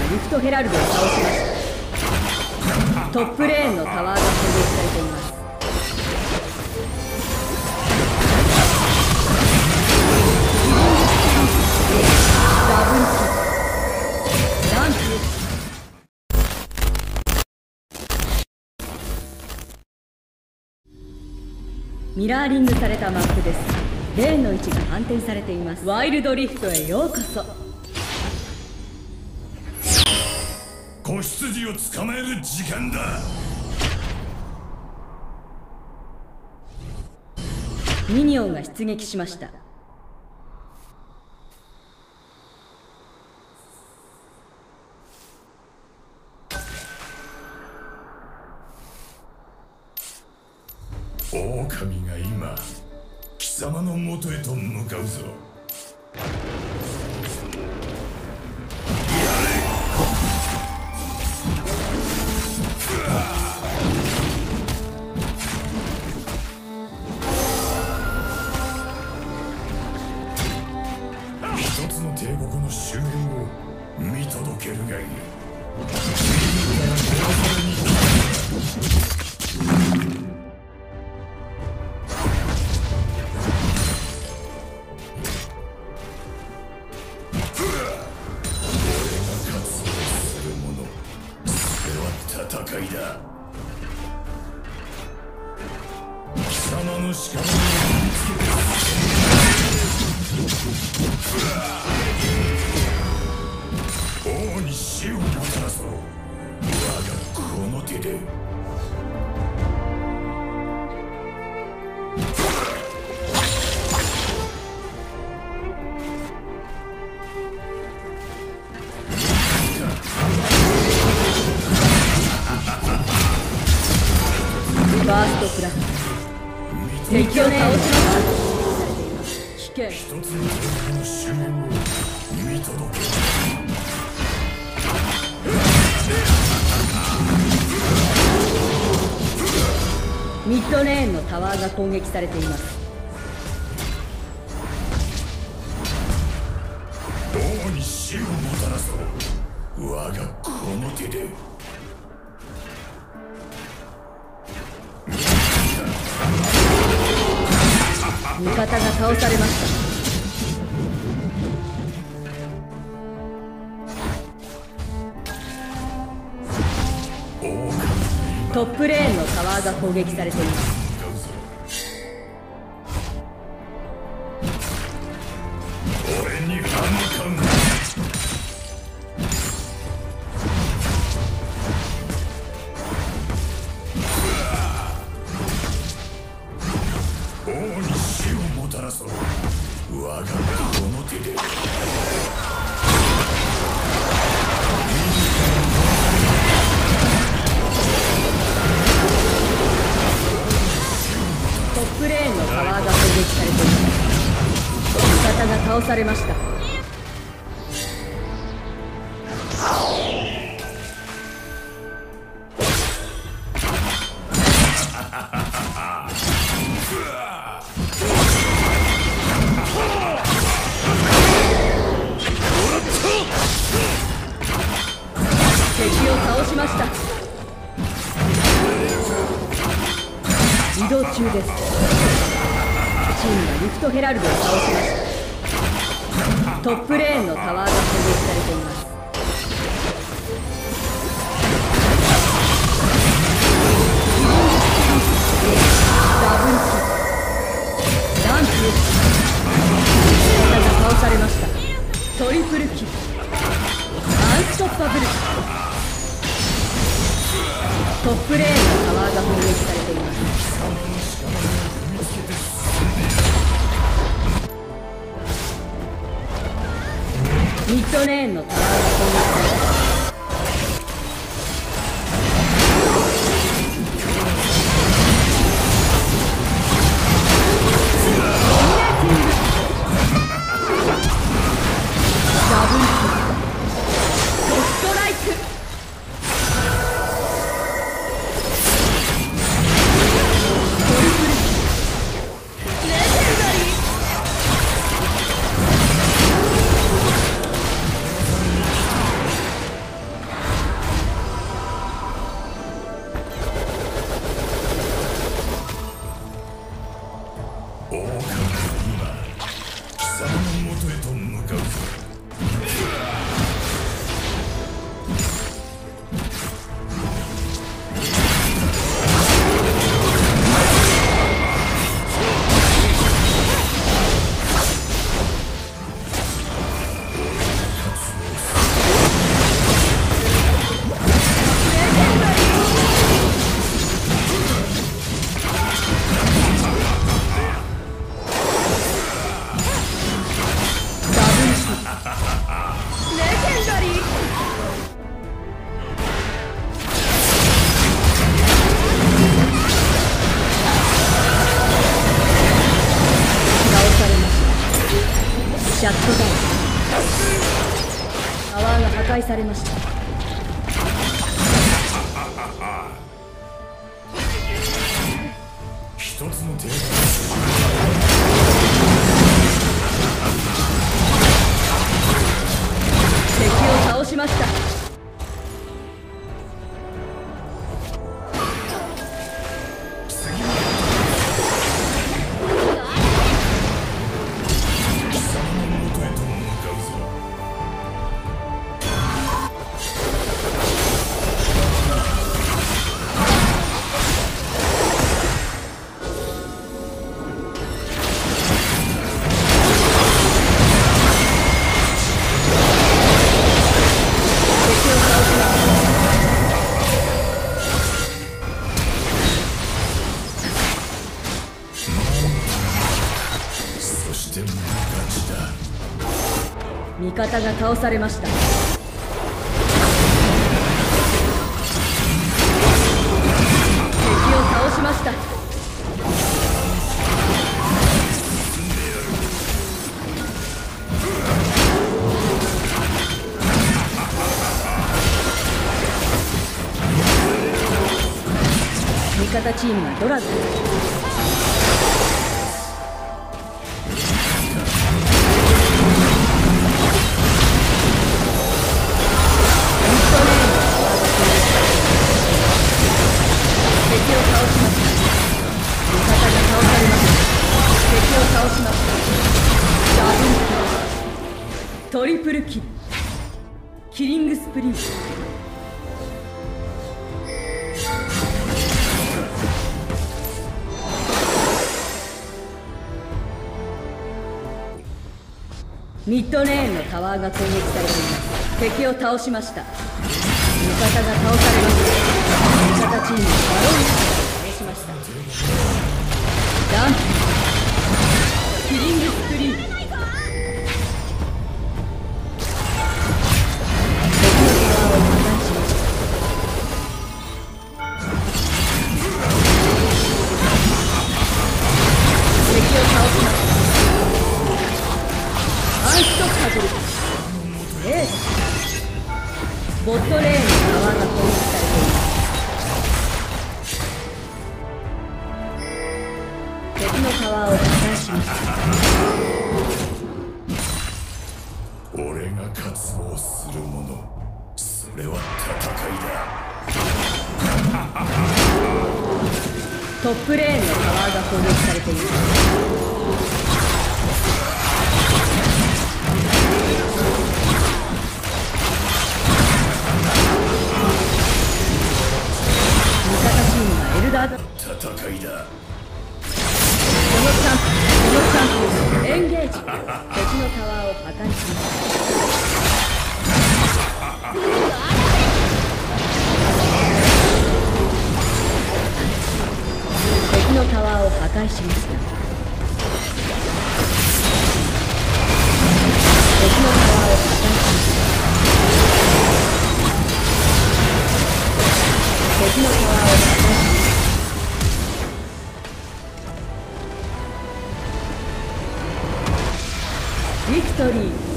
リフトヘラルドを倒しました。トップレーンのタワーが攻撃されています。ダブルキル。ランプ。ミラーリングされたマップです。レーンの位置が反転されています。ワイルドリフトへようこそ。 子羊を捕まえる時間だ。 ミニオンが出撃しました。 狼が今貴様の元へと向かうぞ。一つの帝国の終焉を見届けるがいい。戦いだ。貴様の屍を見つけて王に死をもたらそう。我がこの手で。 ファーストクラス敵を倒しました。危険。 一つの帝国の終焉を見届ける。 ミッドレーンのタワーが攻撃されています。 王に死をもたらそう。我がこの手で。 味方が倒されました。トップレーンのタワーが攻撃されています。 俺に歯向かうな。王に死をもたらそう。我がこの手で。 トップレーンのタワーが攻撃されています。味方が倒されました。敵を倒しました。移動中です。チームがリフトヘラルドを倒しました。トップレーンのタワーが攻撃されています。ダブルキル。ランプ。味方が倒されました。トリプルキル。アンストッパブル。トップレーンのタワーが攻撃されています。ミッドレーンのタワーが攻撃されています。ダブルキル。ドストライク。 されました。 一つの手が敵を倒しました。味方が倒されました。敵を倒しました。味方チームがドラゴン。トリプルキル、キリングスプリー。ミッドレーンのタワーが攻撃されています。敵を倒しました。味方が倒されました。味方チームがバロンを倒しました。ダンプキリングスプリー。ボットレーンのタワーが攻撃されています。敵のタワーを破壊しました。 俺が渇望するもの、それは戦いだ。 トップレーンのタワーが攻撃されています。戦いだ。このチャンピオンエンゲージ。敵のタワーを破壊します。敵のタワーを破壊しました。敵のタワーを破壊しました。敵のタワーを破壊しました。ビクトリー。